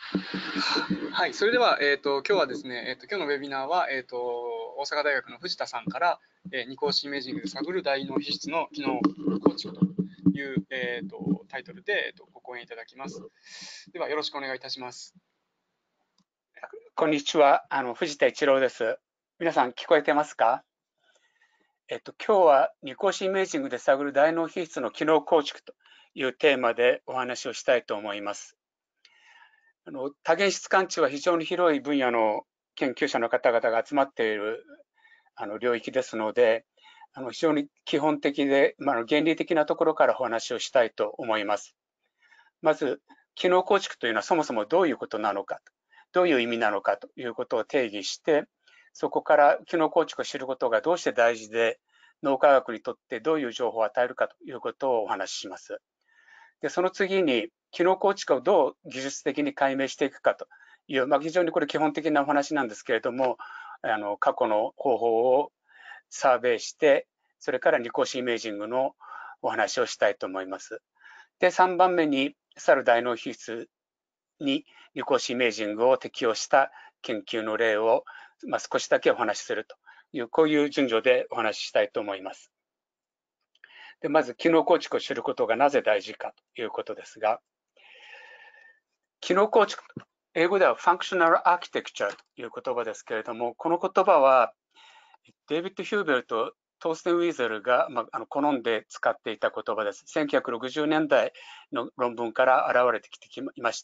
はい、それでは、今日はですね、今日のウェビナーは、大阪大学の藤田さんから、二項式イメージングで探る大脳皮質の機能構築という、タイトルで、ご講演いただきます。では、よろしくお願いいたします。 こんにちは、藤田一郎です。皆さん聞こえてますか？今日は二項式イメージングで探る大脳皮質の機能構築というテーマでお話をしたいと思います。多元質感知は非常に広い分野の研究者の方々が集まっている領域ですので、非常に基本的で、原理的なところからお話をしたいと思います。まず、機能構築というのはそもそもどういうことなのか、どういう意味なのかということを定義して、そこから機能構築を知ることがどうして大事で、脳科学にとってどういう情報を与えるかということをお話しします。で、その次に、機能構築をどう技術的に解明していくかという、非常にこれ基本的なお話なんですけれども、過去の方法をサーベイして、それから二項式イメージングのお話をしたいと思います。で、3番目に、去る大脳皮質に二項式イメージングを適用した研究の例を、少しだけお話しするという、こういう順序でお話ししたいと思います。で、まず、機能構築を知ることがなぜ大事かということですが、機能構築、英語では Functional Architecture という言葉ですけれども、この言葉はデイビッド・ヒューベルとトーステン・ウィーゼルが、好んで使っていた言葉です。1960年代の論文から現れてきていまして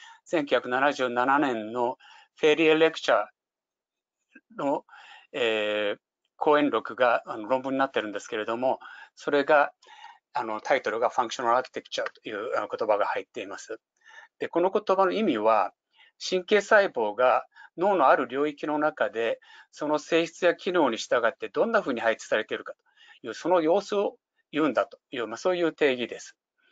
、1977年のフェリエ・レクチャーの、講演録が論文になってるんですけれども、それがタイトルが Functional Architecture という言葉が入っています。で、この言葉の意味は、神経細胞が脳のある領域の中で、その性質や機能に従ってどんなふうに配置されているかという、その様子を言うんだという、そういう定義です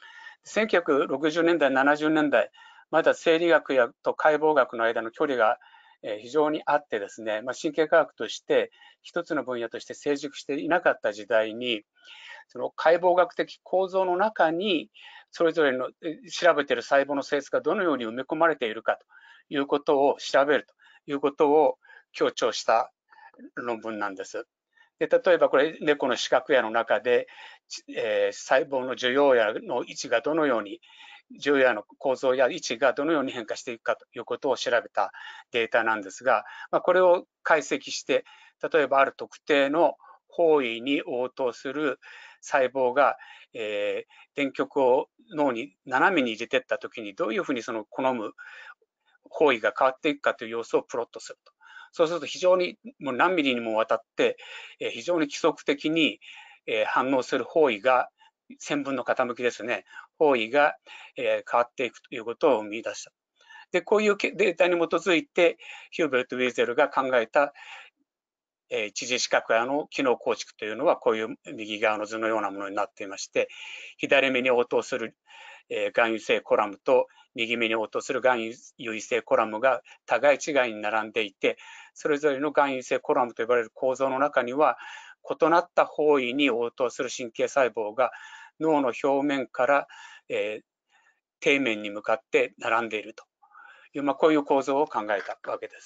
。1960年代、70年代、まだ生理学やと解剖学の間の距離が非常にあってですね、神経科学として一つの分野として成熟していなかった時代に、その解剖学的構造の中にそれぞれの調べている細胞の性質がどのように埋め込まれているかということを調べるということを強調した論文なんです。で、例えばこれ猫の視覚野の中で、細胞の受容野の位置がどのように受容野の構造や位置がどのように変化していくかということを調べたデータなんですが、これを解析して、例えばある特定の方位に応答する細胞が、電極を脳に斜めに入れていったときにどういうふうにその好む方位が変わっていくかという様子をプロットすると。そうすると非常にもう何ミリにもわたって、非常に規則的に、反応する方位が線分の傾きですね、方位が、変わっていくということを見出した。で、こういうデータに基づいてヒューベルト・ウィーゼルが考えた一次視覚野の機能構築というのはこういう右側の図のようなものになっていまして、左目に応答する含有性コラムと右目に応答する含有性コラムが互い違いに並んでいて、それぞれの含有性コラムと呼ばれる構造の中には異なった方位に応答する神経細胞が脳の表面から、底面に向かって並んでいるという、こういう構造を考えたわけです。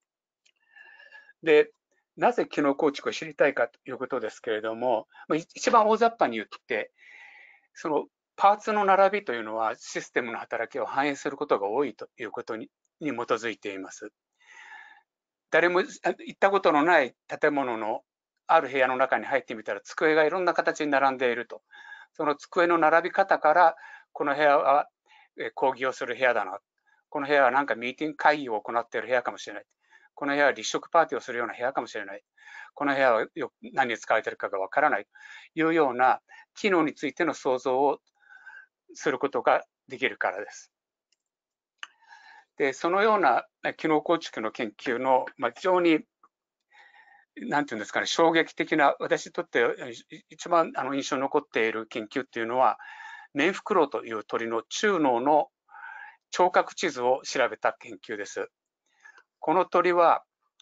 で、なぜ機能構築を知りたいかということですけれども、一番大雑把に言って、そのパーツの並びというのはシステムの働きを反映することが多いということに基づいています。誰も行ったことのない建物のある部屋の中に入ってみたら机がいろんな形に並んでいると。その机の並び方から、この部屋は講義をする部屋だな。この部屋はなんかミーティング会議を行っている部屋かもしれない。この部屋は立食パーティーをするような部屋かもしれない。この部屋は何に使われているかがわからないというような機能についての想像をすることができるからです。で、そのような機能構築の研究の、非常になんていうんですかね、衝撃的な、私にとって一番印象に残っている研究っていうのは、メンフクロウという鳥の中脳の聴覚地図を調べた研究です。この鳥は、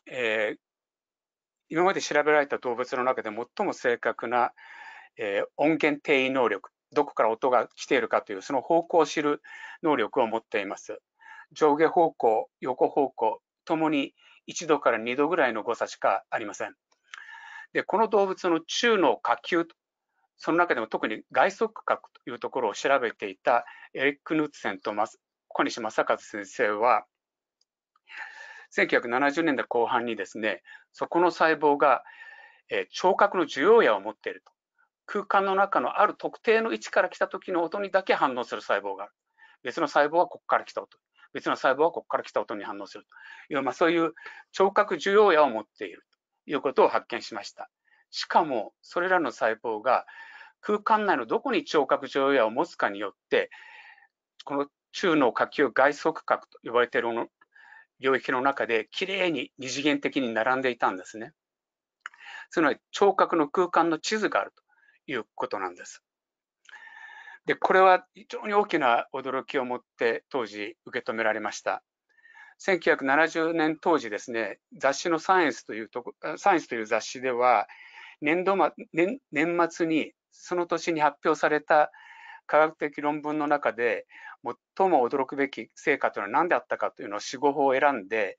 今まで調べられた動物の中で最も正確な、音源定位能力、どこから音が来ているかというその方向を知る能力を持っています。 上下方向、横方向ともに1度から2度ぐらいの誤差しかありません。で、この動物の中の下級、その中でも特に外側角というところを調べていたエリック・ヌッツェンと小西正和先生は、1970年代後半にですね、そこの細胞が聴覚の受容野を持っていると。空間の中のある特定の位置から来た時の音にだけ反応する細胞がある。別の細胞はここから来た音。別の細胞はここから来た音に反応するという、そういう聴覚受容野を持っているということを発見しました。しかも、それらの細胞が空間内のどこに聴覚受容野を持つかによって、この中脳下級外側角と呼ばれている領域の中できれいに二次元的に並んでいたんですね。つまり聴覚の空間の地図があるということなんです。で、これは非常に大きな驚きを持って当時受け止められました。1970年当時ですね、雑誌のサイエンスという雑誌では、年末にその年に発表された科学的論文の中で最も驚くべき成果というのは何であったかというのを4、5法を選んで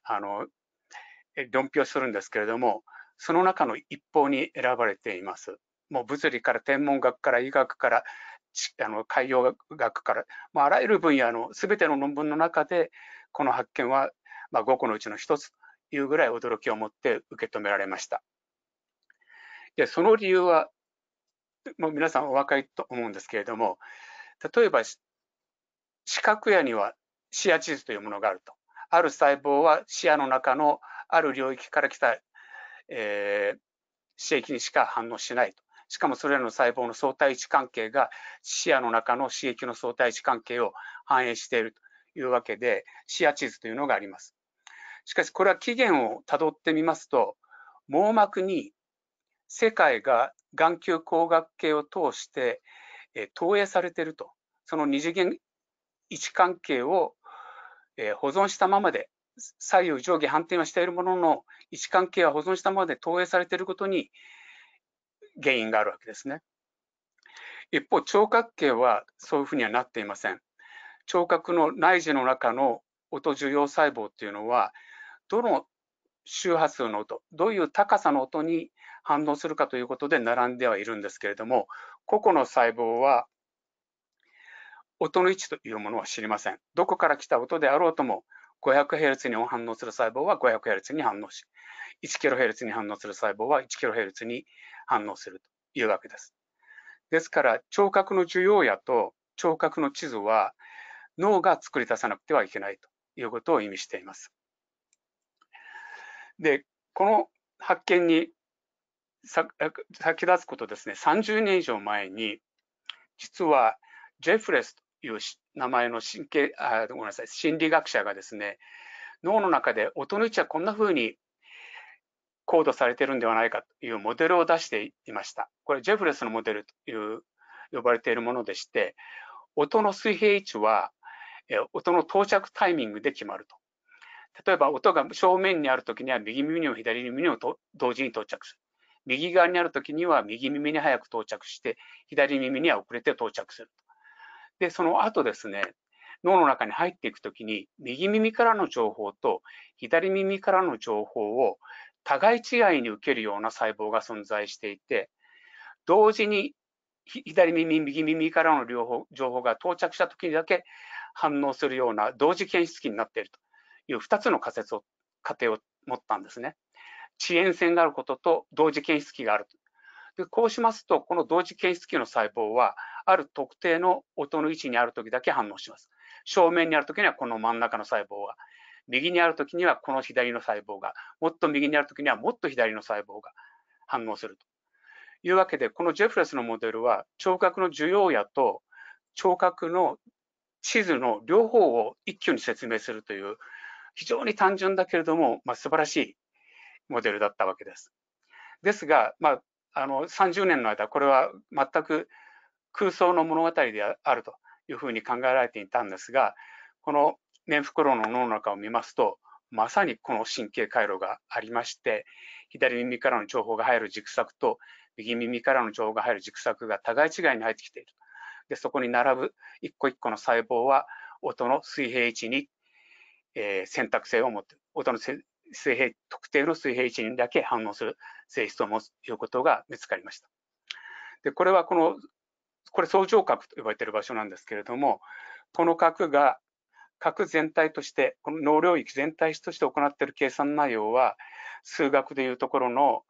論評するんですけれども、その中の一法に選ばれています。もう物理から天文学から医学から海洋学から、あらゆる分野の全ての論文の中でこの発見は5個のうちの1つというぐらい驚きを持って受け止められました。で、その理由はもう皆さんお分かりと思うんですけれども、例えば視覚野には視野地図というものがあると。ある細胞は視野の中のある領域から来た、視液にしか反応しないと。しかもそれらの細胞の相対位置関係が視野の中の刺激の相対位置関係を反映しているというわけで、視野地図というのがあります。しかしこれは起源をたどってみますと、網膜に世界が眼球光学系を通して投影されていると。その二次元位置関係を保存したままで、左右上下反転はしているものの、位置関係は保存したままで投影されていることに原因があるわけですね。一方、聴覚系はそういうふうにはなっていません。聴覚の内耳の中の音受容細胞っていうのは、どの周波数の音、どういう高さの音に反応するかということで並んではいるんですけれども、個々の細胞は音の位置というものは知りません。どこから来た音であろうとも 500Hz に反応する細胞は 500Hz に反応し、1kHz に反応する細胞は 1kHz に反応するというわけです。ですから聴覚の受容野と聴覚の地図は脳が作り出さなくてはいけないということを意味しています。で、この発見に先立つことですね、30年以上前に、実はジェフレスという名前の心理学者がですね、脳の中で音の位置はこんな風にコードされているんではないかというモデルを出していました。これジェフレスのモデルという呼ばれているものでして、音の水平位置は音の到着タイミングで決まると。例えば音が正面にあるときには右耳にも左耳にも同時に到着する。右側にあるときには右耳に早く到着して、左耳には遅れて到着する。で、その後ですね、脳の中に入っていくときに、右耳からの情報と左耳からの情報を互い違いに受けるような細胞が存在していて、同時に左耳、右耳からの情報が到着したときにだけ反応するような同時検出器になっているという2つの過程を持ったんですね。遅延線があることと同時検出器がある。でこうしますと、この同時検出器の細胞は、ある特定の音の位置にあるときだけ反応します。正面にあるときにはこの真ん中の細胞が、右にあるときにはこの左の細胞が、もっと右にあるときにはもっと左の細胞が反応するというわけで、このジェフレスのモデルは、聴覚の受容野と聴覚の地図の両方を一挙に説明するという、非常に単純だけれども、素晴らしいモデルだったわけです。ですが、30年の間、これは全く空想の物語であるというふうに考えられていたんですが、このメンフクロウの脳の中を見ますと、まさにこの神経回路がありまして、左耳からの情報が入る軸索と右耳からの情報が入る軸索が互い違いに入ってきている。で、そこに並ぶ一個一個の細胞は音の水平位置に選択性を持っている。音の特定の水平位置にだけ反応する性質を持つということが見つかりました。で、これはこれ相乗角と呼ばれている場所なんですけれども、この角が角全体として、この脳領域全体として行っている計算内容は、数学でいうところの、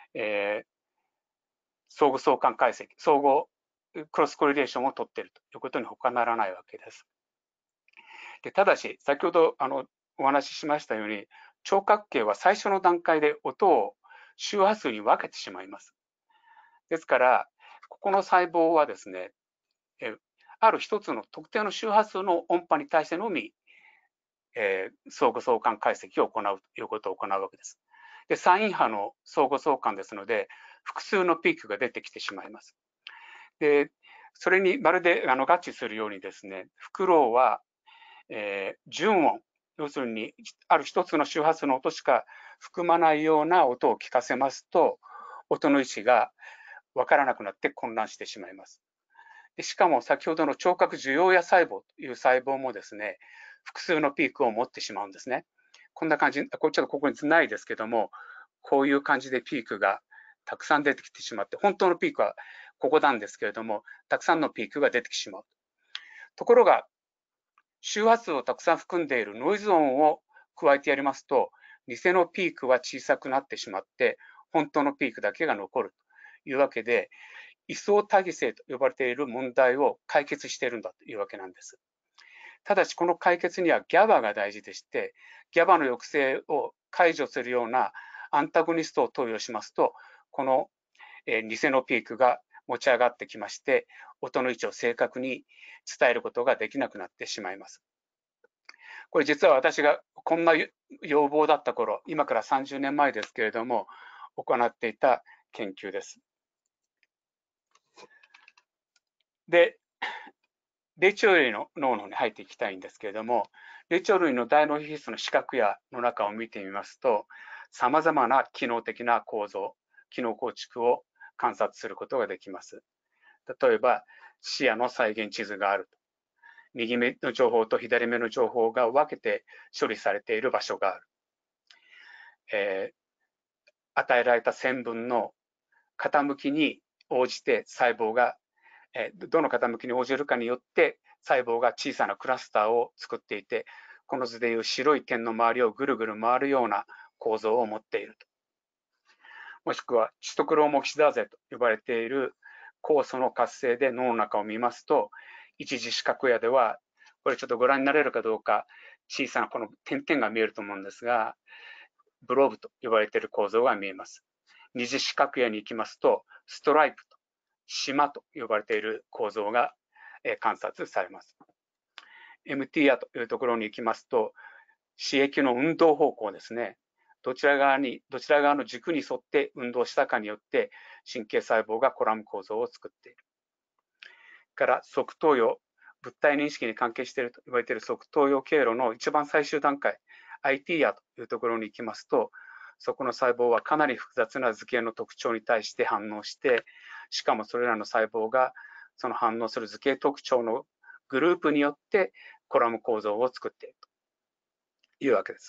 相互相関解析、相互クロスコリレーションを取っているということに他ならないわけです。で、ただし、先ほどお話ししましたように、聴覚系は最初の段階で音を周波数に分けてしまいます。ですから、ここの細胞はですね、ある一つの特定の周波数の音波に対してのみ、相互相関解析を行うということを行うわけです。で、サイン波の相互相関ですので、複数のピークが出てきてしまいます。で、それにまるで合致するようにですね、フクロウは、純音、要するにある一つの周波数の音しか含まないような音を聞かせますと、音の位置が分からなくなって混乱してしまいます。でしかも先ほどの聴覚受容野細胞という細胞もですね、複数のピークを持ってしまうんですね。こんな感じ、ちょっとここにないですけども、こういう感じでピークがたくさん出てきてしまって、本当のピークはここなんですけれども、たくさんのピークが出てきてしまう。ところが、周波数をたくさん含んでいるノイズ音を加えてやりますと、偽のピークは小さくなってしまって、本当のピークだけが残るというわけで、位相多義性と呼ばれている問題を解決しているんだというわけなんです。ただし、この解決には GABA が大事でして、GABA の抑制を解除するようなアンタゴニストを投与しますと、この偽のピークが持ち上がってきまして、音の位置を正確に伝えることができなくなってしまいます。これ実は私がこんな要望だった頃、今から30年前ですけれども、行っていた研究です。で、霊長類の脳に入っていきたいんですけれども、霊長類の大脳皮質の視覚野の中を見てみますと、さまざまな機能的な構造、機能構築を観察することができます。例えば、視野の再現地図があると。右目の情報と左目の情報が分けて処理されている場所がある。与えられた線分の傾きに応じて細胞が、どの傾きに応じるかによって細胞が小さなクラスターを作っていて、この図でいう白い点の周りをぐるぐる回るような構造を持っていると。もしくはシトクローモキシダーゼと呼ばれている酵素の活性で脳の中を見ますと、一次視覚野では、これちょっとご覧になれるかどうか、小さなこの点々が見えると思うんですが、ブローブと呼ばれている構造が見えます。二次視覚野に行きますと、ストライプと島と呼ばれている構造が観察されます。MT 野というところに行きますと、視液の運動方向ですね。どちら側の軸に沿って運動したかによって神経細胞がコラム構造を作っている。から側頭葉、物体認識に関係していると言われている側頭葉経路の一番最終段階、IT 野というところに行きますと、そこの細胞はかなり複雑な図形の特徴に対して反応して、しかもそれらの細胞がその反応する図形特徴のグループによってコラム構造を作っているというわけです。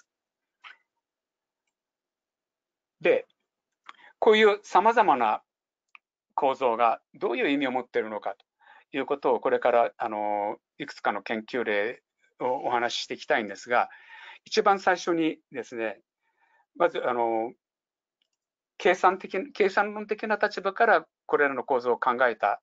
で、こういうさまざまな構造がどういう意味を持っているのかということをこれからいくつかの研究例をお話ししていきたいんですが、一番最初にですね、まず計算論的な立場からこれらの構造を考えた、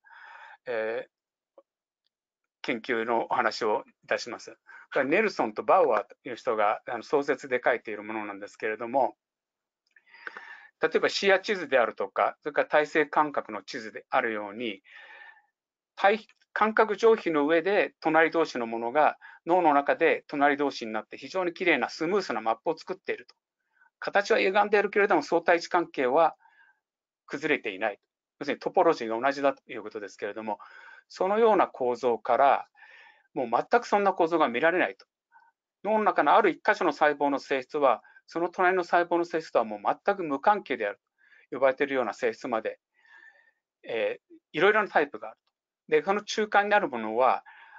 研究のお話をいたします。これネルソンとバウアーという人が創設で書いているものなんですけれども、例えば視野地図であるとか、それから体制感覚の地図であるように、感覚上皮の上で隣同士のものが脳の中で隣同士になって非常にきれいなスムースなマップを作っていると。形は歪んでいるけれども相対位置関係は崩れていない。要するにトポロジーが同じだということですけれども、そのような構造からもう全くそんな構造が見られないと。脳の中のある一箇所の細胞の性質はその隣の細胞の性質とはもう全く無関係であると呼ばれているような性質まで、いろいろなタイプがある。で、その中間にあるものは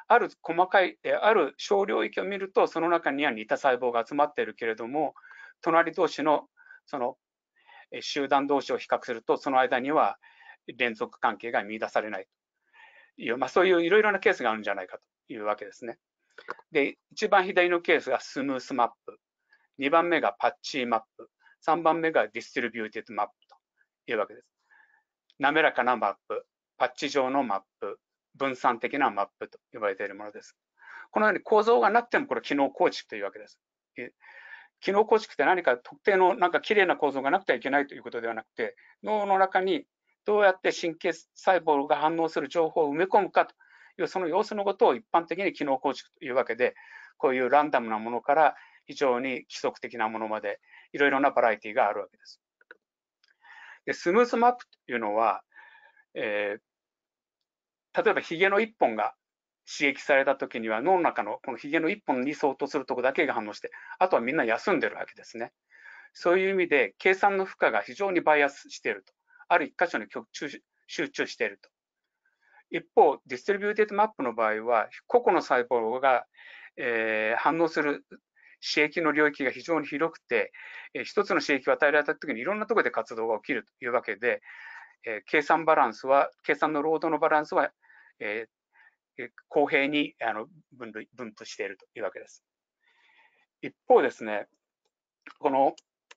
ある細かい、ある小領域を見ると、その中には似た細胞が集まっているけれども、隣同士のその集団同士を比較すると、その間には連続関係が見出されないという、そういういろいろなケースがあるんじゃないかというわけですね。で、一番左のケースがスムースマップ、2番目がパッチーマップ、3番目がディストリビューティッドマップというわけです。滑らかなマップ、パッチ状のマップ、分散的なマップと呼ばれているものです。このように構造がなくてもこれ機能構築というわけです。機能構築って何か特定のなんかきれいな構造がなくてはいけないということではなくて、脳の中にどうやって神経細胞が反応する情報を埋め込むかというその様子のことを一般的に機能構築というわけで、こういうランダムなものから非常に規則的なものまでいろいろなバラエティがあるわけです。でスムースマップというのは、例えばヒゲの1本が刺激されたときには脳の中のこのヒゲの1本に相当するところだけが反応して、あとはみんな休んでるわけですね。そういう意味で計算の負荷が非常にバイアスしていると。ある一箇所に集中していると。一方、ディストリビューテッドマップの場合は、個々の細胞が、反応する刺激の領域が非常に広くて、一つの刺激を与えられたときにいろんなところで活動が起きるというわけで、計算のロードのバランスは、公平に分布しているというわけです。一方ですね、この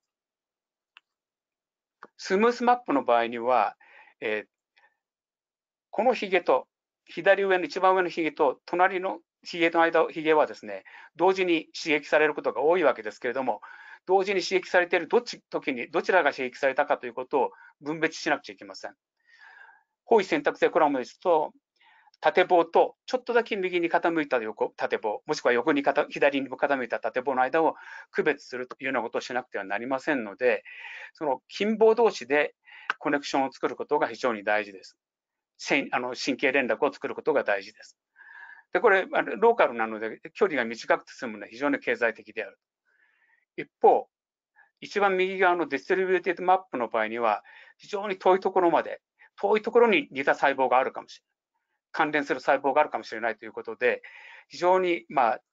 スムースマップの場合には、このヒゲと左上の一番上のヒゲと隣のヒゲはですね、同時に刺激されることが多いわけですけれども、同時に刺激されている時にどちらが刺激されたかということを分別しなくちゃいけません。方位選択性コラムですと、縦棒とちょっとだけ右に傾いた縦棒、もしくは左に傾いた縦棒の間を区別するというようなことをしなくてはなりませんので、その近棒同士でコネクションを作ることが非常に大事です。神経連絡を作ることが大事です。で、これ、ローカルなので、距離が短くて済むのは非常に経済的である。一方、一番右側のディストリビューティッドマップの場合には、非常に遠いところに似た細胞があるかもしれない。関連する細胞があるかもしれないということで、非常に、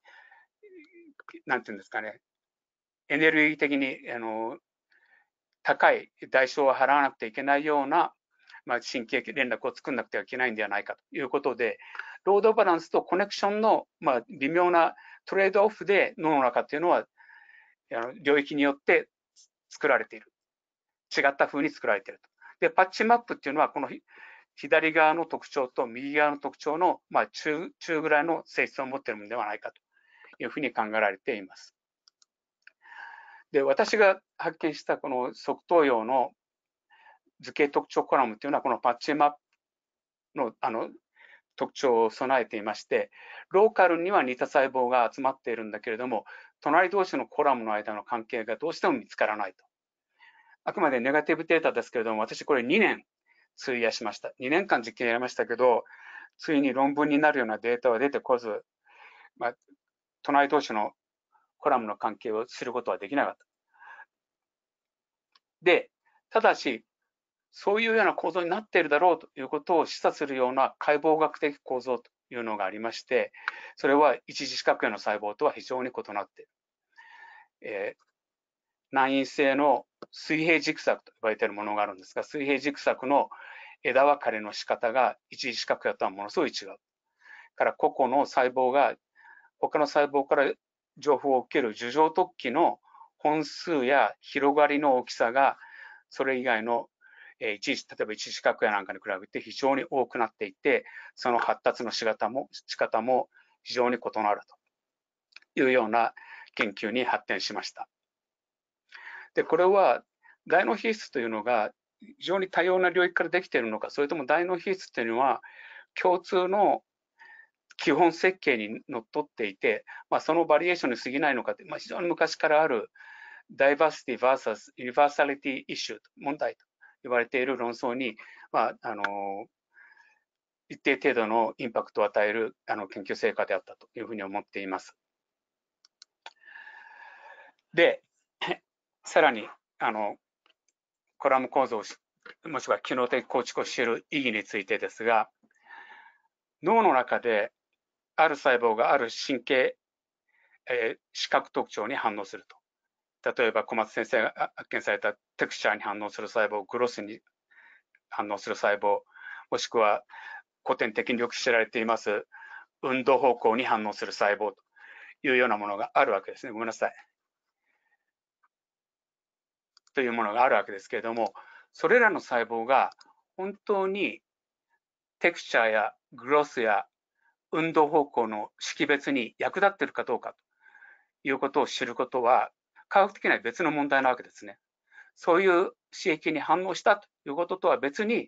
なんていうんですかね、エネルギー的に高い代償を払わなくてはいけないような、神経連絡を作らなくてはいけないんではないかということで、ロードバランスとコネクションの、微妙なトレードオフで脳の中というのは領域によって作られている。違った風に作られていると。で、パッチマップっていうのは、この左側の特徴と右側の特徴の、中ぐらいの性質を持っているのではないかというふうに考えられています。で、私が発見したこの側頭葉の図形特徴コラムというのは、このパッチマップの特徴を備えていまして、ローカルには似た細胞が集まっているんだけれども、隣同士のコラムの間の関係がどうしても見つからないと。あくまでネガティブデータですけれども、私これ2年費やしました。2年間実験やりましたけど、ついに論文になるようなデータは出てこず、隣同士のコラムの関係を知ることはできなかった。で、ただし、そういうような構造になっているだろうということを示唆するような解剖学的構造というのがありまして、それは一次四角形の細胞とは非常に異なっている。難因性の水平軸索と呼ばれているものがあるんですが、水平軸索の枝分かれの仕方が一次四角形とはものすごい違う。から個々の細胞が他の細胞から情報を受ける樹状突起の本数や広がりの大きさがそれ以外の例えば一次四角形なんかに比べて非常に多くなっていて、その発達の仕方も非常に異なるというような研究に発展しました。で、これは大脳皮質というのが非常に多様な領域からできているのか、それとも大脳皮質というのは共通の基本設計にのっとっていて、そのバリエーションに過ぎないのかって、非常に昔からあるダイバーシティ vs ユニバーサリティイシュー問題と言われている論争に、一定程度のインパクトを与える研究成果であったというふうに思っています。で、さらにコラム構造もしくは機能的構築を知る意義についてですが、脳の中である細胞がある神経、視覚特徴に反応すると。例えば小松先生が発見されたテクスチャーに反応する細胞、グロスに反応する細胞、もしくは古典的によく知られています運動方向に反応する細胞というようなものがあるわけですね。ごめんなさい。というものがあるわけですけれども、それらの細胞が本当にテクスチャーやグロスや運動方向の識別に役立っているかどうかということを知ることは、科学的には別の問題なわけですね。そういう刺激に反応したということとは別に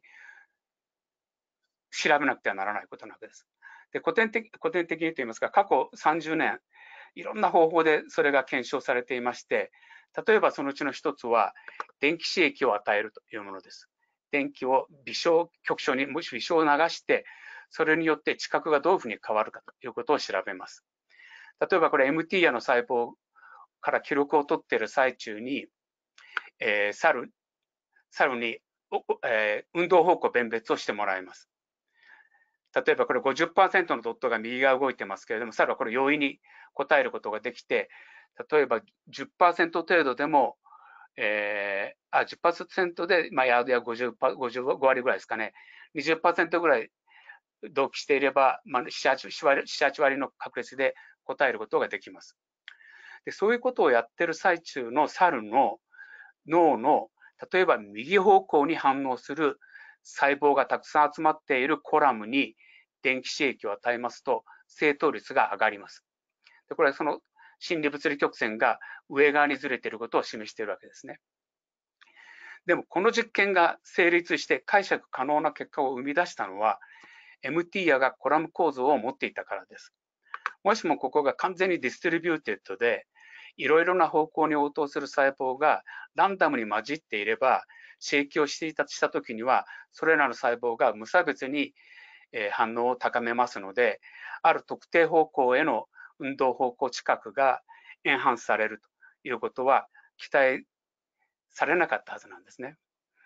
調べなくてはならないことなわけです。で、古典的にといいますか、過去30年、いろんな方法でそれが検証されていまして、例えばそのうちの一つは、電気刺激を与えるというものです。電気を局所に微小を流して、それによって知覚がどういうふうに変わるかということを調べます。例えばこれ MT やの細胞から記録を取っている最中に、猿に、運動方向弁別をしてもらいます。例えばこれ 50% のドットが右側動いてますけれども、猿はこれ容易に答えることができて、例えば 10% 程度でも、10% で、ヤードや55割ぐらいですかね、20% ぐらい同期していれば、7、8割の確率で答えることができます。で、そういうことをやってる最中の猿の脳の、例えば右方向に反応する細胞がたくさん集まっているコラムに電気刺激を与えますと、正答率が上がります。で、これはその心理物理曲線が上側にずれていることを示しているわけですね。でもこの実験が成立して解釈可能な結果を生み出したのは、MT やがコラム構造を持っていたからです。もしもここが完全にディストリビューテッドで、いろいろな方向に応答する細胞がランダムに混じっていれば、刺激をしたときには、それらの細胞が無差別に反応を高めますので、ある特定方向への運動方向知覚がエンハンスされるということは期待されなかったはずなんですね。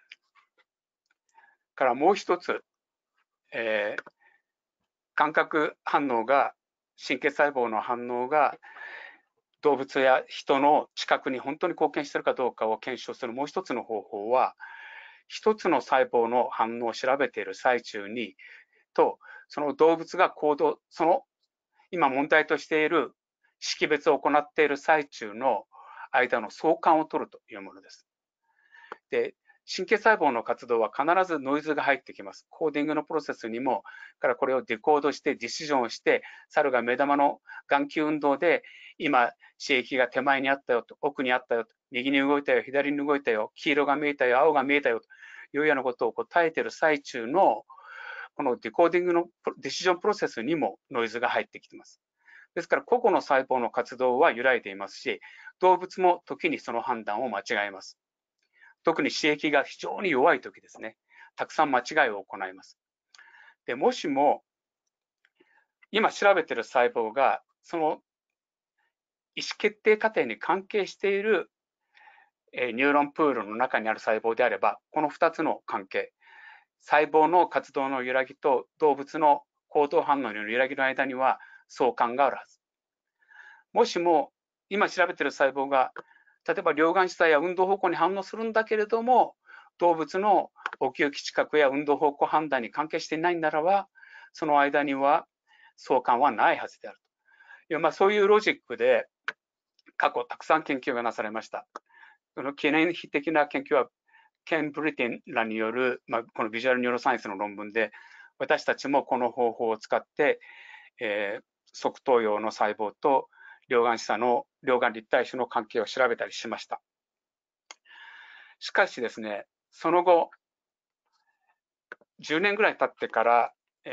からもう一つ、感覚反応が、神経細胞の反応が動物や人の知覚に本当に貢献しているかどうかを検証するもう一つの方法は、一つの細胞の反応を調べている最中にと、その動物がその今問題としている識別を行っている最中の間の相関を取るというものです。で、神経細胞の活動は必ずノイズが入ってきます。コーディングのプロセスにも、からこれをデコードしてディシジョンをして、猿が目玉の眼球運動で、今、刺激が手前にあったよと、奥にあったよと、右に動いたよ、左に動いたよ、黄色が見えたよ、青が見えたよというようなことを答えている最中の、このデコーディングのディシジョンプロセスにもノイズが入ってきています。ですから、個々の細胞の活動は揺らいでいますし、動物も時にその判断を間違えます。特に刺激が非常に弱い時ですね、たくさん間違いを行います。で、もしも、今調べている細胞が、その意思決定過程に関係しているニューロンプールの中にある細胞であれば、この2つの関係、細胞の活動の揺らぎと動物の行動反応の揺らぎの間には相関があるはず。もしも、今調べている細胞が、例えば両眼視差や運動方向に反応するんだけれども、動物の奥行き知覚や運動方向判断に関係していないならば、その間には相関はないはずであるという、そういうロジックで過去たくさん研究がなされました。この記念碑的な研究はケン・ブリテンらによる、このビジュアルニューロサイエンスの論文で、私たちもこの方法を使って、側頭葉の細胞と両眼視差の両眼立体種の関係を調べたりしました。しかしですね、その後、10年ぐらい経ってから、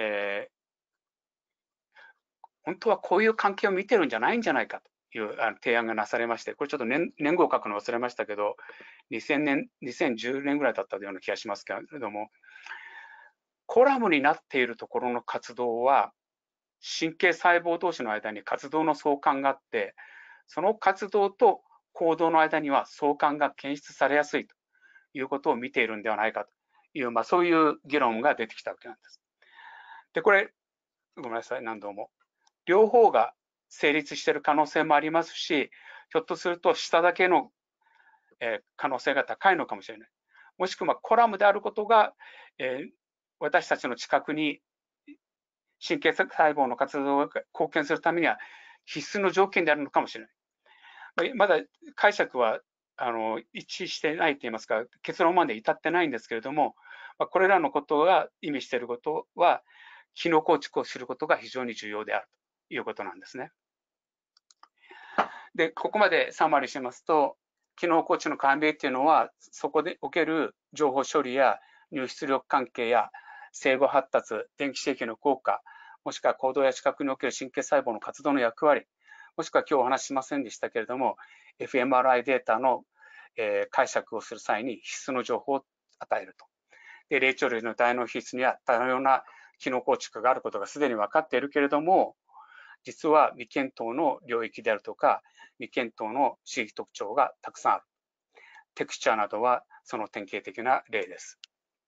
本当はこういう関係を見てるんじゃないんじゃないかという提案がなされまして、これちょっと年号を書くの忘れましたけど、2010年ぐらいだったような気がしますけれども、コラムになっているところの活動は、神経細胞同士の間に活動の相関があって、その活動と行動の間には相関が検出されやすいということを見ているんではないかという、そういう議論が出てきたわけなんです。で、これ、ごめんなさい、何度も。 両方が成立している可能性もありますし、ひょっとすると下だけの可能性が高いのかもしれない。もしくはコラムであることが、私たちの知覚に神経細胞の活動が貢献するためには必須の条件であるのかもしれない。まだ解釈は一致してないといいますか、結論まで至ってないんですけれども、これらのことが意味していることは、機能構築をすることが非常に重要であるということなんですね。で、ここまでサマリーしますと、機能構築の関連というのは、そこでおける情報処理や入出力関係や生後発達、電気刺激の効果、もしくは行動や視覚における神経細胞の活動の役割、もしくは今日お話ししませんでしたけれども、fMRI データの解釈をする際に必須の情報を与えると。で、霊長類の大脳皮質には多様な機能構築があることがすでに分かっているけれども、実は未検討の領域であるとか、未検討の刺激特徴がたくさんある。テクスチャーなどはその典型的な例です。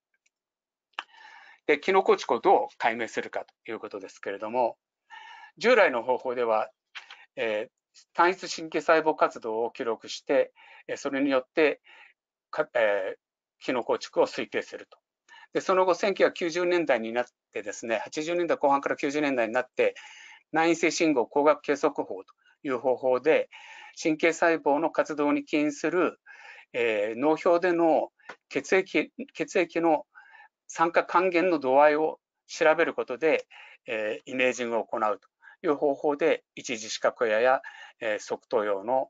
で、機能構築をどう解明するかということですけれども、従来の方法では、単一神経細胞活動を記録して、それによって機能構築を推定すると。で、その後、1990年代になってですね、80年代後半から90年代になって、内因性信号光学計測法という方法で、神経細胞の活動に起因する、脳表での血液の酸化還元の度合いを調べることで、イメージングを行うという方法で、一次視覚野や、側頭葉の、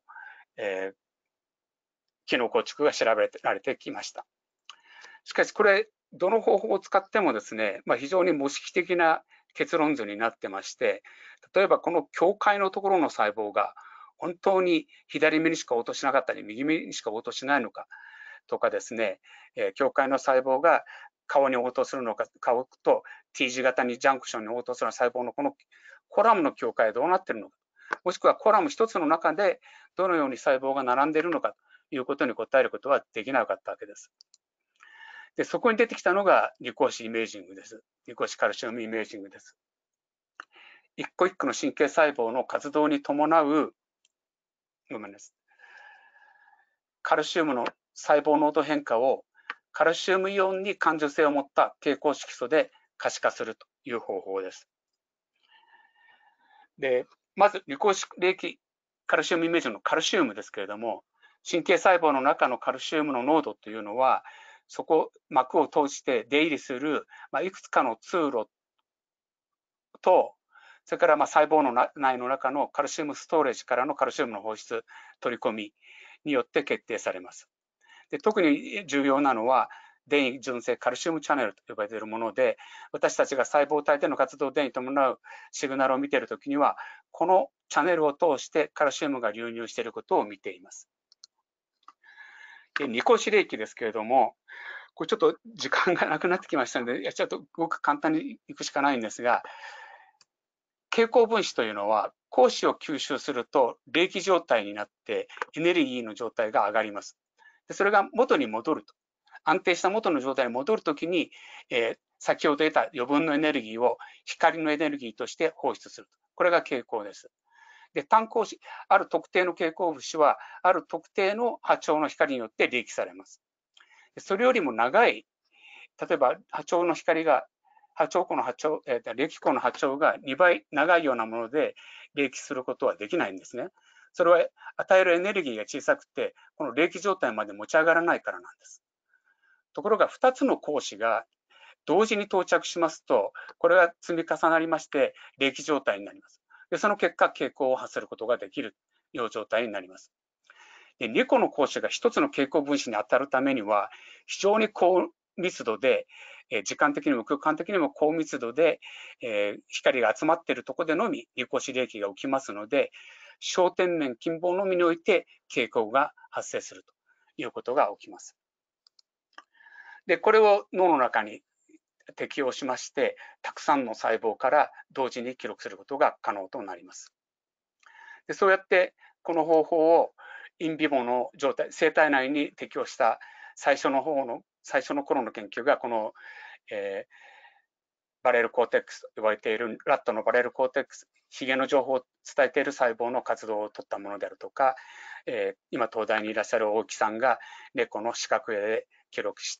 機能構築が調べられてきました。しかし、これ、どの方法を使ってもですね、非常に模式的な結論図になってまして、例えばこの境界のところの細胞が本当に左目にしか応答しなかったり、右目にしか応答しないのかとかですね、境界の細胞が顔に応答するのか、顔と T 字型にジャンクションに応答する細胞のこのコラムの境界はどうなっているのか、もしくはコラム一つの中でどのように細胞が並んでいるのかということに答えることはできなかったわけです。で、そこに出てきたのがリコーシイメージングです。リコーシカルシウムイメージングです。一個一個の神経細胞の活動に伴う、カルシウムの細胞濃度変化をカルシウムイオンに感受性を持った蛍光色素で可視化するという方法です。で、まずリコーシ冷気カルシウムイメージングのカルシウムですけれども、神経細胞の中のカルシウムの濃度というのは、そこ膜を通して出入りする、いくつかの通路と、それから細胞の内の中のカルシウムストレージからのカルシウムの放出、取り込みによって決定されます。で、特に重要なのは、電位純正カルシウムチャンネルと呼ばれているもので、私たちが細胞体での活動電位に伴うシグナルを見ているときには、このチャンネルを通してカルシウムが流入していることを見ています。で、ニコシ冷気ですけれども、これちょっと時間がなくなってきましたので、ちょっとごく簡単にいくしかないんですが、蛍光分子というのは、光子を吸収すると冷気状態になってエネルギーの状態が上がります。で、それが元に戻ると。安定した元の状態に戻るときに、先ほど得た余分のエネルギーを光のエネルギーとして放出する。これが蛍光です。で、単光子、ある特定の蛍光物は、ある特定の波長の光によって冷気されます。それよりも長い、例えば波長の光が、冷気光の波長が2倍長いようなもので冷気することはできないんですね。それは与えるエネルギーが小さくて、この冷気状態まで持ち上がらないからなんです。ところが2つの光子が同時に到着しますと、これが積み重なりまして冷気状態になります。で、その結果、蛍光を発することができるよう状態になります。で、2個の光子が1つの蛍光分子に当たるためには、非常に高密度で、時間的にも空間的にも高密度で、光が集まっているところでのみリコシ冷気が起きますので、焦点面近傍のみにおいて蛍光が発生するということが起きます。で、これを脳の中に適用しまして、たくさんの細胞から同時に記録することが可能となります。で、そうやってこの方法をインビボの状態、生体内に適用した最初の頃の研究がこの、 バレルコーテックスと呼ばれているラットのバレルコーテックス、ヒゲの情報を伝えている細胞の活動を取ったものであるとか、今東大にいらっしゃる大木さんが猫の視覚で記録した、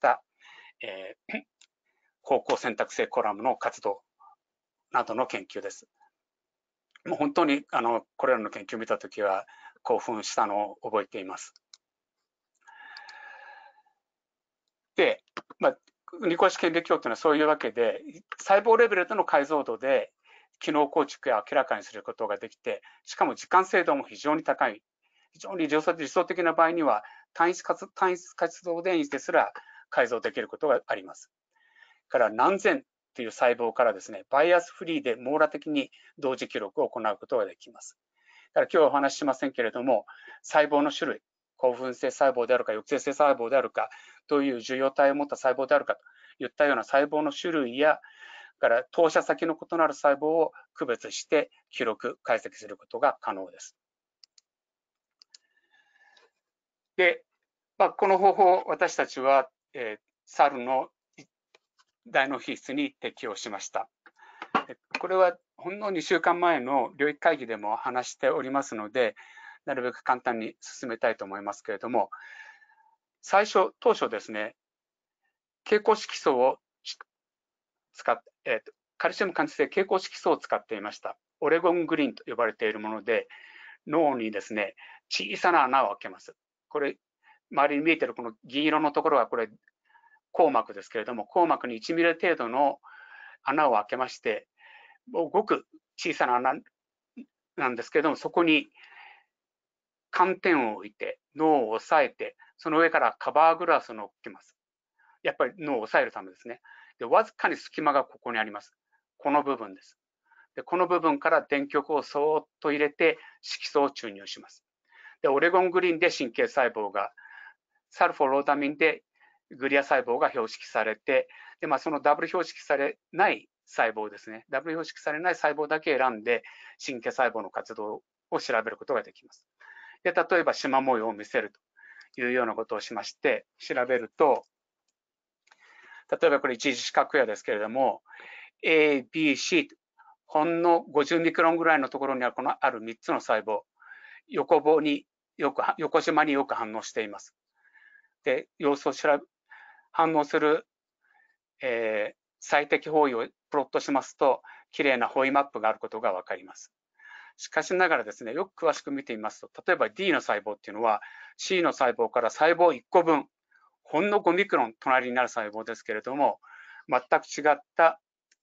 方向選択性コラムの活動などの研究です。もう本当にこれらの研究を見たときは興奮したのを覚えています。で、二項式顕微鏡というのはそういうわけで、細胞レベルでの解像度で機能構築や明らかにすることができて、しかも時間精度も非常に高い、非常に理想的な場合には単一活動電位ですら改造できることがあります。から何千という細胞からですね、バイアスフリーで網羅的に同時記録を行うことができます。だから今日はお話ししませんけれども、細胞の種類、興奮性細胞であるか、抑制性細胞であるか、どういう受容体を持った細胞であるかといったような細胞の種類や、から投射先の異なる細胞を区別して記録、解析することが可能です。で、この方法を私たちは、猿の大脳皮質に適用しました。これはほんの2週間前の領域会議でも話しておりますので、なるべく簡単に進めたいと思いますけれども、当初ですね、蛍光色素を使って、カルシウム感知性蛍光色素を使っていました。オレゴングリーンと呼ばれているもので、脳にですね、小さな穴を開けます。これ、周りに見えているこの銀色のところはこれ、硬膜ですけれども、硬膜に1ミリ程度の穴を開けまして、ごく小さな穴なんですけれども、そこに寒天を置いて、脳を押さえて、その上からカバーグラスを乗っけます。やっぱり脳を押さえるためですね。で、わずかに隙間がここにあります。この部分です。で、この部分から電極をそーっと入れて色素を注入します。で、オレゴングリーンで神経細胞が、サルフォロータミンでグリア細胞が標識されて、で、そのダブル標識されない細胞ですね。ダブル標識されない細胞だけ選んで神経細胞の活動を調べることができます。で、例えば縞模様を見せるというようなことをしまして、調べると、例えばこれ一次四角矢ですけれども、A、B、C、ほんの50ミクロンぐらいのところにある3つの細胞、横縞によく反応しています。で、様子を反応する、最適方位をプロットしますと、きれいな方位マップがあることが分かります。しかしながらですね、よく詳しく見てみますと、例えば D の細胞っていうのは C の細胞から細胞1個分、ほんの5ミクロン隣になる細胞ですけれども、全く違った、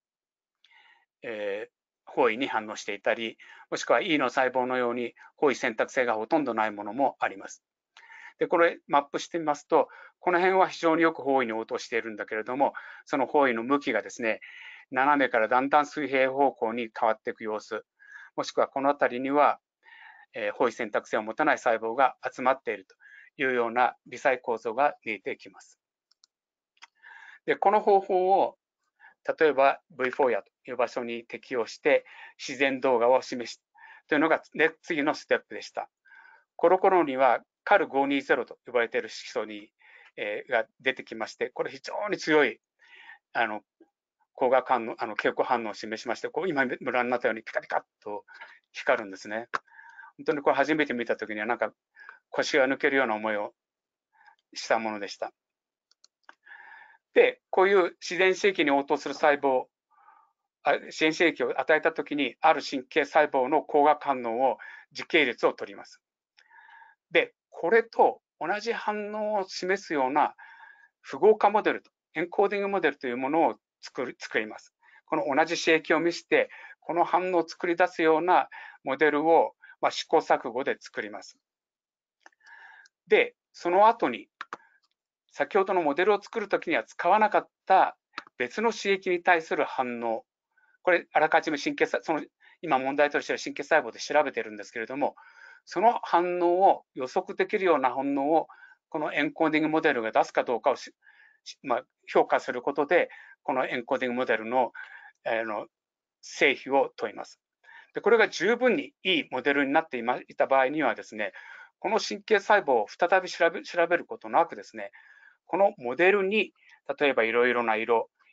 方位に反応していたり、もしくは E の細胞のように方位選択性がほとんどないものもあります。で、これマップしてみますと、この辺は非常によく方位に応答しているんだけれども、その方位の向きがですね、斜めからだんだん水平方向に変わっていく様子、もしくはこの辺りには、方位選択性を持たない細胞が集まっているというような微細構造が見えてきます。で、この方法を例えば V4 という場所に適用して自然動画を示すというのが、ね、次のステップでした。この頃にはカル520と呼ばれている色素が出てきまして、これ非常に強い光学反応、蛍光反応を示しまして、今ご覧になったようにピカピカッと光るんですね。本当にこれ初めて見たときにはなんか腰が抜けるような思いをしたものでした。で、こういう自然刺激に応答する細胞、自然刺激を与えたときに、ある神経細胞の光学反応を時系列を取ります。で、これと同じ反応を示すような符号化モデルと、エンコーディングモデルというものを作ります。この同じ刺激を見せて、この反応を作り出すようなモデルを、試行錯誤で作ります。で、その後に、先ほどのモデルを作るときには使わなかった別の刺激に対する反応、これ、あらかじめ今問題としている神経細胞で調べているんですけれども、その反応を予測できるような反応を、このエンコーディングモデルが出すかどうかを評価することで、このエンコーディングモデルの、成否を問います。で、これが十分にいいモデルになっていた場合にはですね、この神経細胞を再び調べることなくですね、このモデルに、例えばいろいろな色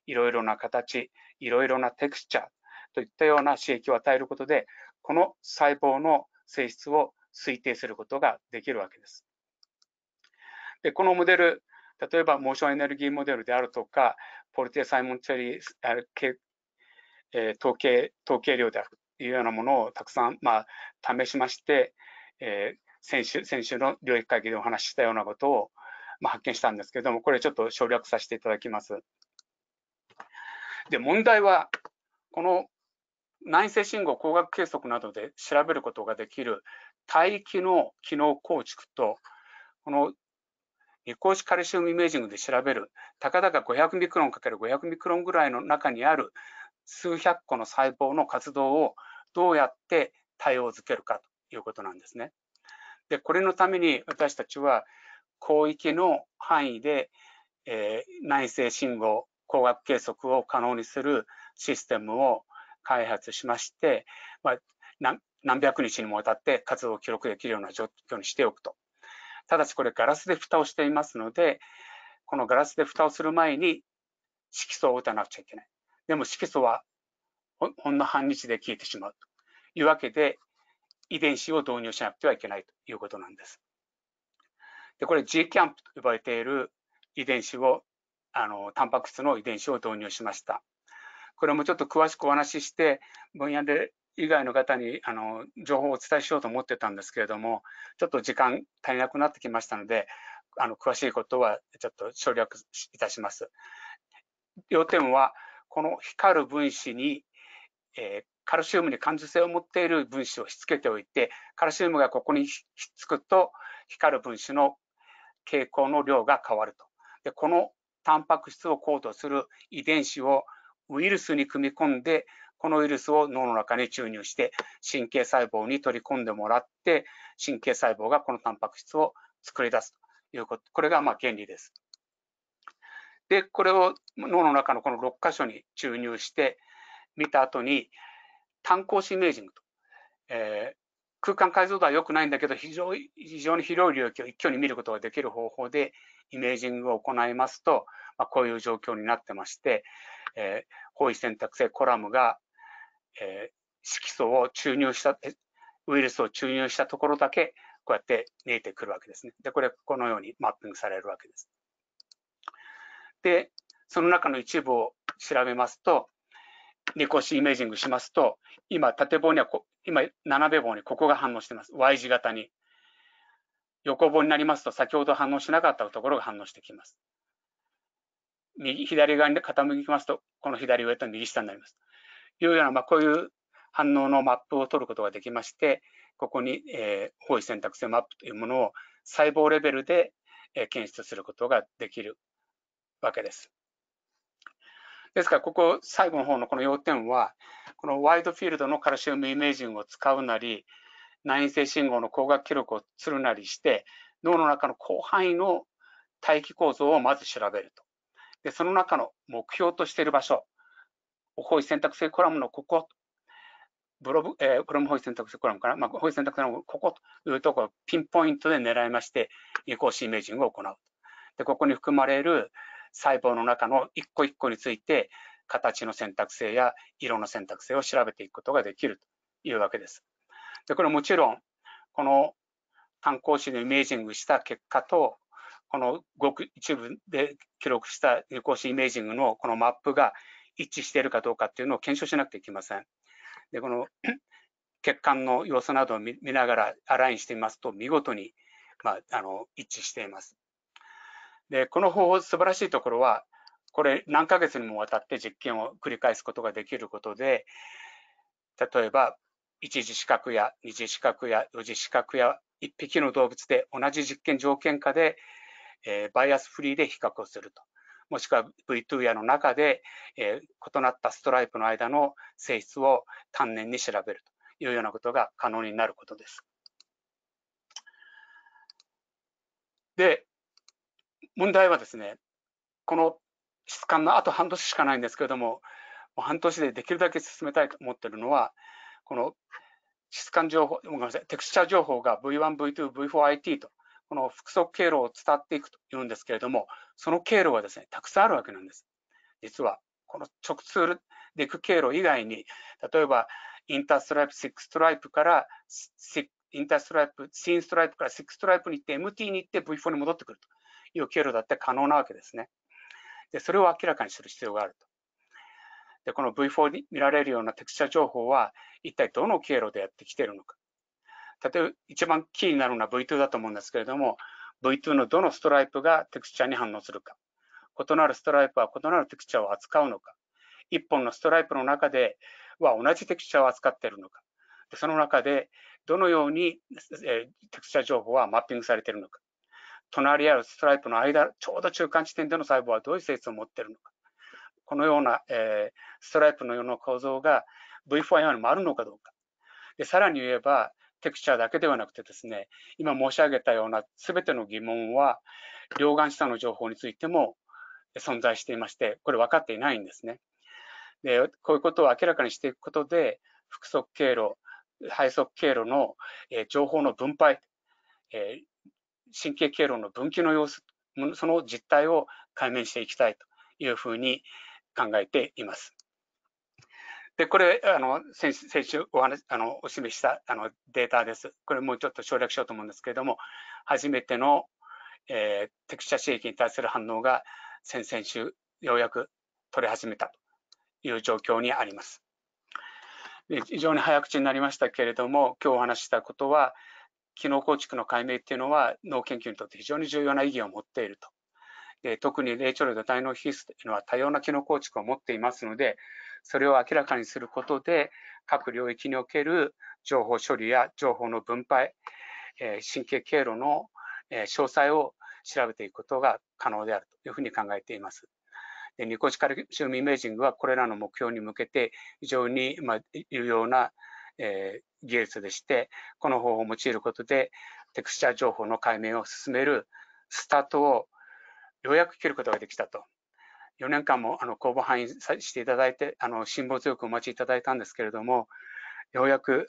いろいろな形、いろいろなテクスチャーといったような刺激を与えることで、この細胞の性質を推定することができるわけです。で、このモデル、例えばモーションエネルギーモデルであるとか、ポルティア・サイモン・チェリー統計量であるというようなものをたくさん、試しまして、先週の領域会議でお話ししたようなことを、発見したんですけれども、これちょっと省略させていただきます。で、問題は、この内生信号光学計測などで調べることができる帯域の機能構築と、この二光子カルシウムイメージングで調べるたかだか500ミクロン ×500 ミクロンぐらいの中にある数百個の細胞の活動をどうやって対応づけるかということなんですね。で、これのために私たちは広域の範囲で、内生信号光学計測を可能にするシステムを開発しまして、何百日にもわたって活動を記録できるような状況にしておくと。ただしこれガラスで蓋をしていますので、このガラスで蓋をする前に色素を打たなくちゃいけない。でも色素はほんの半日で消えてしまうというわけで、遺伝子を導入しなくてはいけないということなんです。で、これ GCAMP と呼ばれている遺伝子を、タンパク質の遺伝子を導入しました。これもちょっと詳しくお話しして、分野で以外の方に情報をお伝えしようと思ってたんですけれども、ちょっと時間足りなくなってきましたので、詳しいことはちょっと省略いたします。要点は、この光る分子に、カルシウムに感受性を持っている分子をしつけておいて、カルシウムがここにひっつくと、光る分子の傾向の量が変わると。で、このタンパク質をコードする遺伝子をウイルスに組み込んで、このウイルスを脳の中に注入して、神経細胞に取り込んでもらって、神経細胞がこのタンパク質を作り出すということ、これが原理です。で、これを脳の中のこの6箇所に注入して見た後に、単光子イメージングと、空間解像度は良くないんだけど、非常に広い領域を一挙に見ることができる方法でイメージングを行いますと、こういう状況になってまして、包囲選択性コラムが、色素を注入した、ウイルスを注入したところだけ、こうやって見えてくるわけですね。で、これ、このようにマッピングされるわけです。で、その中の一部を調べますと、二光子イメージングしますと、今、縦棒には今、斜め棒にここが反応しています。Y 字型に。横棒になりますと、先ほど反応しなかったところが反応してきます。左側に傾きますと、この左上と右下になります。というような、こういう反応のマップを取ることができまして、ここに、包囲選択性マップというものを細胞レベルで、検出することができるわけです。ですから、ここ最後の方のこの要点は、このワイドフィールドのカルシウムイメージングを使うなり、内生信号の光学記録をするなりして、脳の中の広範囲の大気構造をまず調べると。で、その中の目標としている場所、包囲選択性コラムのここ、これも包囲選択性コラムかな、包囲選択性のここというところをピンポイントで狙いまして、二光子イメージングを行う。で、ここに含まれる細胞の中の一個一個について、形の選択性や色の選択性を調べていくことができるというわけです。で、これもちろん、この単光子のイメージングした結果と、このごく一部で記録した二光子イメージングのこのマップが一致しているかどうかっていうのを検証しなくてはいけません。で、この血管の様子などを見ながらアラインしてみますと、見事に、一致しています。で、この方法素晴らしいところは、これ何ヶ月にもわたって実験を繰り返すことができることで、例えば1次視覚や2次視覚や4次視覚や1匹の動物で同じ実験条件下で、バイアスフリーで比較をすると。もしくは V2 やの中で、異なったストライプの間の性質を丹念に調べるというようなことが可能になることです。で、問題はですね、この質感のあと半年しかないんですけれども、半年でできるだけ進めたいと思っているのは、この質感情報、ごめんなさい、テクスチャー情報が V1、V2、V4IT と、この複足経路を伝っていくというんですけれども、その経路はですね、たくさんあるわけなんです。実は、 この直通で行く経路以外に、例えばインターストライプ、6ストライプからインターストライプ、シンストライプから6ストライプに行って MT に行って V4 に戻ってくるという経路だって可能なわけですね。で、それを明らかにする必要があると。で、この V4 に見られるようなテクスチャ情報は一体どの経路でやってきているのか。例えば一番キーになるのは V2 だと思うんですけれども、V2 のどのストライプがテクスチャに反応するか。異なるストライプは異なるテクスチャを扱うのか。一本のストライプの中では同じテクスチャを扱っているのか。でその中でどのように、テクスチャ情報はマッピングされているのか。隣り合うストライプの間、ちょうど中間地点での細胞はどういう性質を持っているのか。このような、ストライプのような構造が V4 にもあるのかどうか。でさらに言えば、テクスチャだけではなくてですね、今申し上げたような全ての疑問は、両眼下の情報についても存在していまして、これ分かっていないんですね。でこういうことを明らかにしていくことで、腹側経路、背側経路の情報の分配、神経経路の分岐の様子、その実態を解明していきたいというふうに考えています。で、これ、先週お示ししたデータです。これもうちょっと省略しようと思うんですけれども、初めての、テクスチャ刺激に対する反応が先々週ようやく取れ始めたという状況にあります。で非常に早口になりましたけれども、今日お話ししたことは、機能構築の解明っていうのは脳研究にとって非常に重要な意義を持っていると。で特に霊長類と大脳皮質というのは多様な機能構築を持っていますので、それを明らかにすることで、各領域における情報処理や情報の分配、神経経路の詳細を調べていくことが可能であるというふうに考えています。でニコチカルシウムイメージングはこれらの目標に向けて非常に有用な技術でして、この方法を用いることでテクスチャ情報の解明を進めるスタートをようやく切ることができたと。4年間も公募範囲していただいて、辛抱強くお待ちいただいたんですけれども、ようやく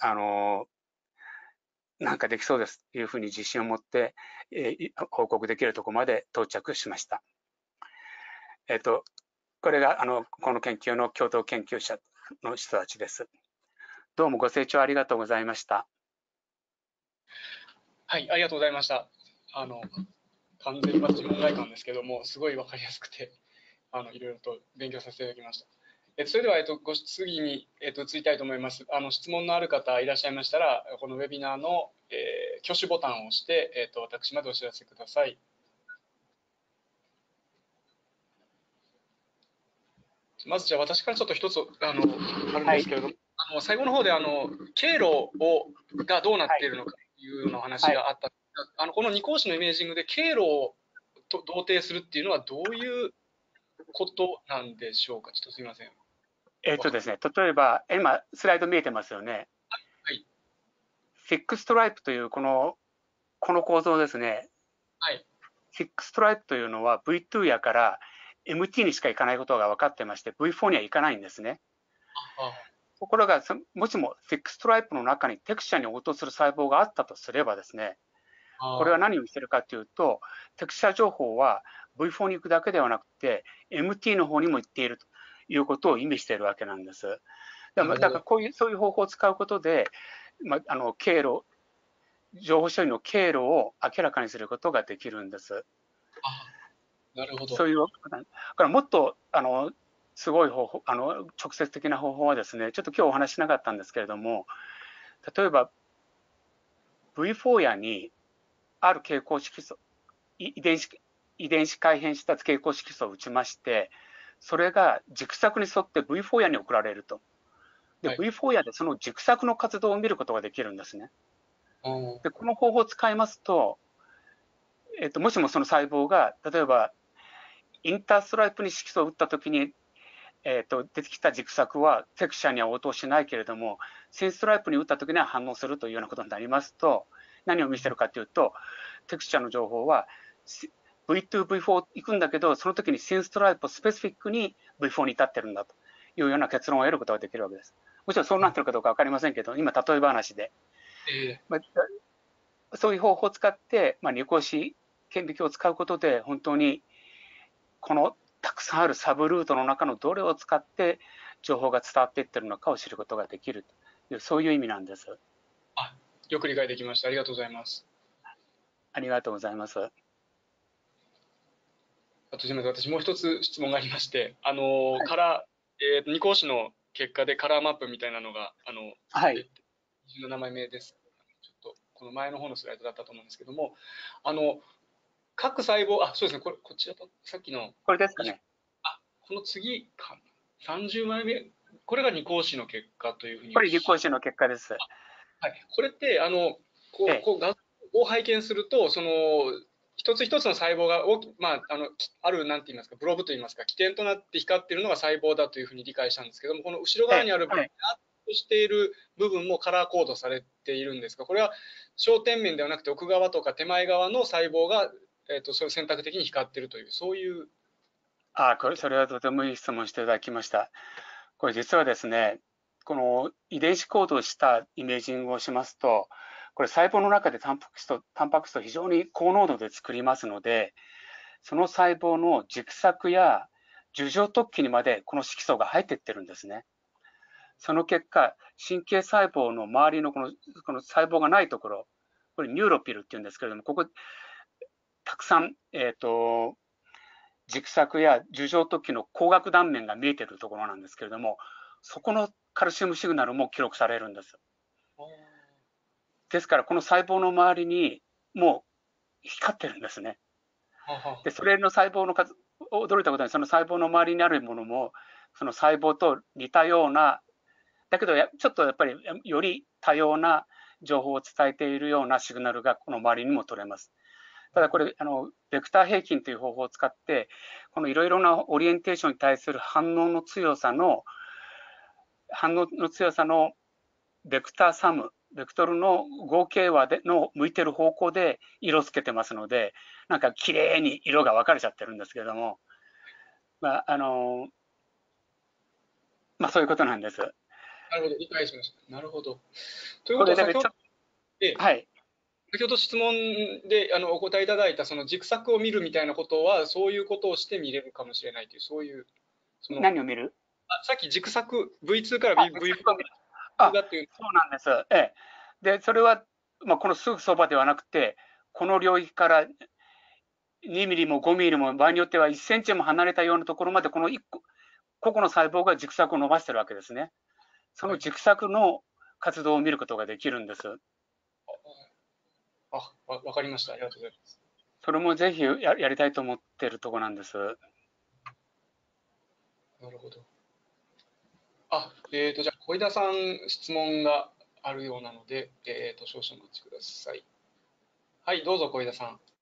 なんかできそうですというふうに自信を持って、報告できるところまで到着しました。これがこの研究の共同研究者の人たちです。どうもご清聴ありがとうございました。 はい、ありがとうございました。完全に私門外漢ですけども、すごい分かりやすくて、いろいろと勉強させていただきました。それでは、ご質疑に、移りたいと思います。質問のある方いらっしゃいましたら、このウェビナーの、挙手ボタンを押して、私までお知らせください。まずじゃあ私からちょっと一つあるんですけれども、はい、最後の方で経路がどうなっているのかというようなお話があった、はい、この二項子のイメージングで経路を同定するっていうのはどういうことなんでしょうか。ちょっとすみません。 ですね、例えば今スライド見えてますよね。 はい。 フィックストライプというこの構造ですね。 はい。 フィックストライプというのは V2 やから MT にしか行かないことが分かってまして、V4 には行かないんですね。ところが、もしもフィックストライプの中にテクスチャに応答する細胞があったとすればですね、これは何をしているかというと、テクスチャ情報は V4 に行くだけではなくて、MT の方にも行っているということを意味しているわけなんです。だからそういう方法を使うことで、経路、情報処理の経路を明らかにすることができるんです。 なるほど。 そういう、だからもっとすごい方法、直接的な方法はですね、ちょっと今日お話しなかったんですけれども、例えば V4 やにある傾向色素、遺伝子改変した傾向色素を打ちまして、それが軸索に沿って V4 やに送られると。で、V4 やでその軸索の活動を見ることができるんですね。で、この方法を使いますと、もしもその細胞が、例えばインターストライプに色素を打ったときに、出てきた軸索はテクスチャには応答しないけれども、シンストライプに打ったときには反応するというようなことになりますと、何を見せてるかというと、テクスチャの情報は V2、V4 行くんだけど、その時にシンストライプをスペシフィックに V4 に至ってるんだというような結論を得ることができるわけです。もちろんそうなってるかどうか分かりませんけど、今、例え話で。そういう方法を使って、二項子顕微鏡を使うことで、本当にこのたくさんあるサブルートの中のどれを使って情報が伝わっていっているのかを知ることができるという、そういう意味なんです。 あ、よく理解できました。ありがとうございます。 ありがとうございます。 あとすみません、私もう一つ質問がありまして、 はい。 二項試の結果でカラーマップみたいなのが、 はい。 の名前です。ちょっと、この前の方のスライドだったと思うんですけども、あの、各細胞、そうですね、こっちだと、さっきの、 これですかね。 この次かな、30枚目、これが二項試の結果というふうにこれ、立候補の結果です。 はい、これって、 ええ。 画像を拝見すると、一つ一つの細胞がある、なんて言いますか、ブロブと言いますか、起点となって光っているのが細胞だというふうに理解したんですけども、この後ろええ。 側にある、 はい。 としている部分もカラーコードされているんですが、これは焦点面ではなくて、奥側とか手前側の細胞が、それ選択的に光っているという、そういう。 それはとてもいい質問していただきました。これ実はですね、この遺伝子コードをしたイメージングをしますと、これ細胞の中でタンパク質を非常に高濃度で作りますので、その細胞の軸索や樹状突起にまでこの色素が入っていってるんですね。その結果、神経細胞の周りのこの細胞がないところ、これニューロピルっていうんですけれども、ここたくさん、軸索や樹状突起の光学断面が見えているところなんですけれども、そこのカルシウムシグナルも記録されるんです。ですから、この細胞の周りにもう光ってるんですね。で、それの細胞の数、驚いたことに、その細胞の周りにあるものも、その細胞と似たような、だけどちょっとやっぱりより多様な情報を伝えているようなシグナルがこの周りにも取れます。ただこれ、ベクター平均という方法を使って、このいろいろなオリエンテーションに対する反応の強さのベクターサム、ベクトルの合計和の向いてる方向で色つけてますので、なんか綺麗に色が分かれちゃってるんですけれども、まあ、そういうことなんです。 なるほど、理解しました。なるほど。というこことは、先ほど、 れだけはい。 質問でお答えいただいた、その軸索を見るみたいなことは、そういうことをして見れるかもしれないという、そういう、 何を見る？ さっき軸索、V2 から軸 V4 索を見る。あ、 だっていう。 そうなんです。ええ。で、それは、このすぐそばではなくて、この領域から2ミリも5ミリも場合によっては1センチも離れたようなところまでこの個々の細胞が軸索を伸ばしてるわけですね。そはい、 の軸索の活動を見ることができるんです。 わかりました。ありがとうございます。 それもぜひやりたいと思っているところなんです。 なるほど。じゃあ、小枝さん、質問があるようなので、少々お待ちください。はい、どうぞ、小枝さん。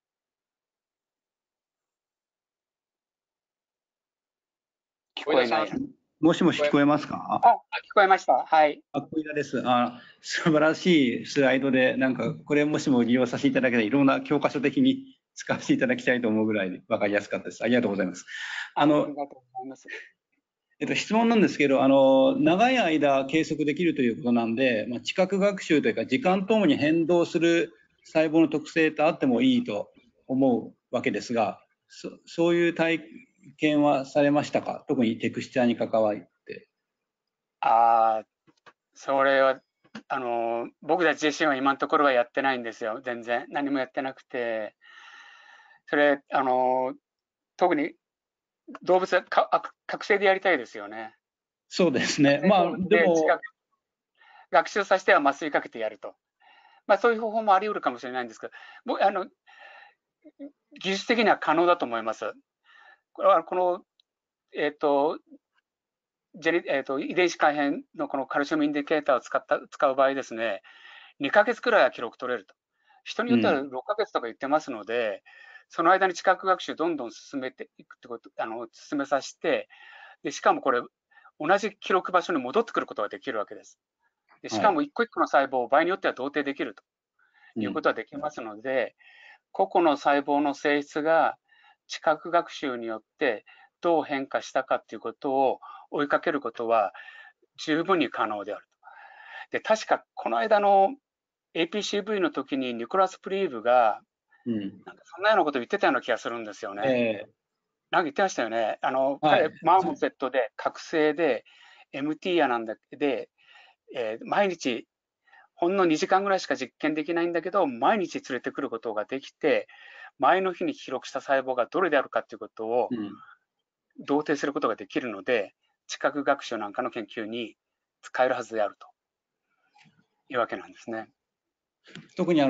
小枝さん、 聞こえない。 もしもし聞こえますか？ 聞こえました。はい。 小枝です。素晴らしいスライドで、なんかこれもしも利用させていただけたら、いろんな教科書的に使わせていただきたいと思うぐらい分かりやすかったです。ありがとうございます。 ありがとうございます。 質問なんですけど、長い間計測できるということなんで、知覚学習というか、時間ともに変動する細胞の特性とあってもいいと思うわけですが、そういう体験はされましたか？特にテクスチャーに関わって。 それは、僕たち自身は今のところはやってないんですよ。全然。何もやってなくて。それ、特に動物は覚醒でやりたいですよね。 そうですね。でで、 も、 学習させては麻酔かけてやると。そういう方法もあり得るかもしれないんですけど、技術的には可能だと思います。これは、遺伝子改変のこのカルシウムインディケーターを使う場合ですね、2ヶ月くらいは記録取れると。人によっては6ヶ月とか言ってますので、その間に知覚学習どんどん進めていくってこと、進めさせて、で、しかもこれ、同じ記録場所に戻ってくることができるわけです。で、しかも一個一個の細胞を場合によっては同定できるということはできますので、個々の細胞の性質が知覚学習によってどう変化したかということを追いかけることは十分に可能であると。で、確かこの間の APCV の時にニコラス・プリーブが、なんかそんなようなことを言ってたような気がするんですよね。 なんか言ってましたよね。 は彼、 い。 マーモセットで、覚醒で、MT やなんだで、毎日、ほんの2時間ぐらいしか実験できないんだけど、毎日連れてくることができて、前の日に記録した細胞がどれであるかということをうん。 同定することができるので、知覚学習なんかの研究に使えるはずであるというわけなんですね。 特に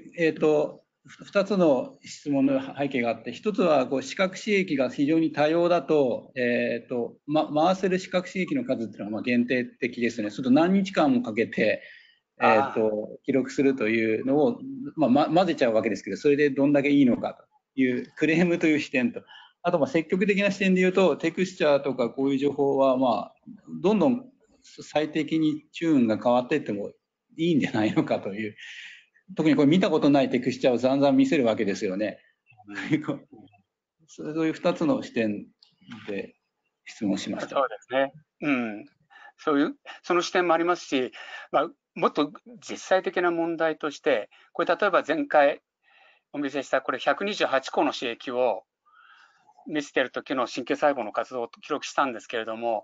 2つの質問の背景があって、1つはこう視覚刺激が非常に多様だと、回せる視覚刺激の数っていうのはまあ限定的ですね。すると何日間もかけて、記録するというのを、混ぜちゃうわけですけど、それでどんだけいいのかというクレームという視点と、あと積極的な視点で言うと、テクスチャーとかこういう情報は、どんどん最適にチューンが変わっていってもいいんじゃないのかという、特にこれ見たことないテクスチャーをざんざん見せるわけですよね。そういう2つの視点で質問しました。 そうですね。その視点もありますし、もっと実際的な問題として、これ例えば前回お見せしたこれ128個の刺激を見せている時の神経細胞の活動を記録したんですけれども、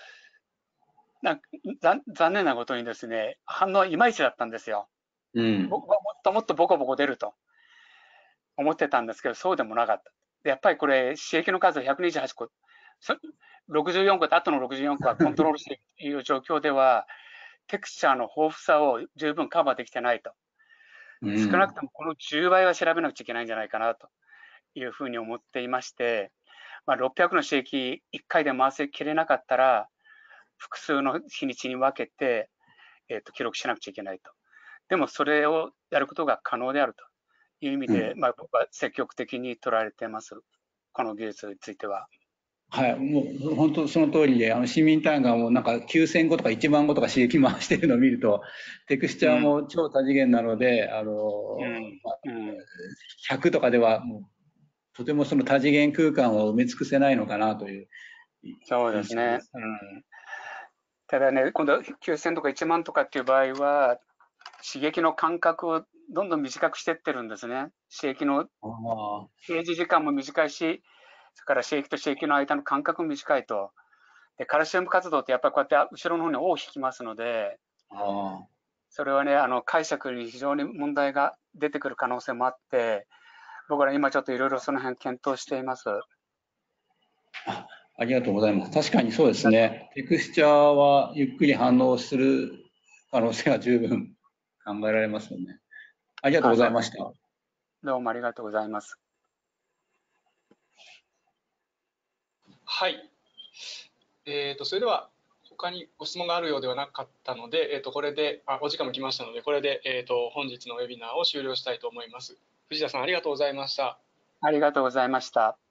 残念なことにですね、反応はいまいちだったんですよ。僕はもっとボコボコ出ると思ってたんですけど、そうでもなかった。やっぱりこれ、刺激の数128個、64個と後の64個はコントロールしている状況では、テクスチャーの豊富さを十分カバーできてないと。少なくともこの10倍は調べなくちゃいけないんじゃないかなというふうに思っていまして、600の刺激1回で回せきれなかったら、複数の日にちに分けて、記録しなくちゃいけないと。でもそれをやることが可能であるという意味で、僕は積極的に捉えています。この技術については。 はい、もう本当その通りで、市民単位がもうなんか9000個とか1万個とか刺激回してるのを見ると、テクスチャーも超多次元なので、100とかではもうとてもその多次元空間を埋め尽くせないのかなという。 そうですね。ただね、今度9000とか1万とかっていう場合は、刺激の間隔をどんどん短くしていってるんですね。刺激の平時時間も短いし、それから刺激と刺激の間の間隔も短いと。で、カルシウム活動ってやっぱりこうやって後ろの方に尾を引きますので、それはね、解釈に非常に問題が出てくる可能性もあって、僕ら今ちょっといろいろその辺検討しています。 ありがとうございます。確かにそうですね。テクスチャーはゆっくり反応する可能性は十分考えられますよね。ありがとうございました。 どうもありがとうございます。 はい。それでは他にご質問があるようではなかったので、これでお時間も来ましたので、これで、本日のウェビナーを終了したいと思います。藤田さん、ありがとうございました。 ありがとうございました。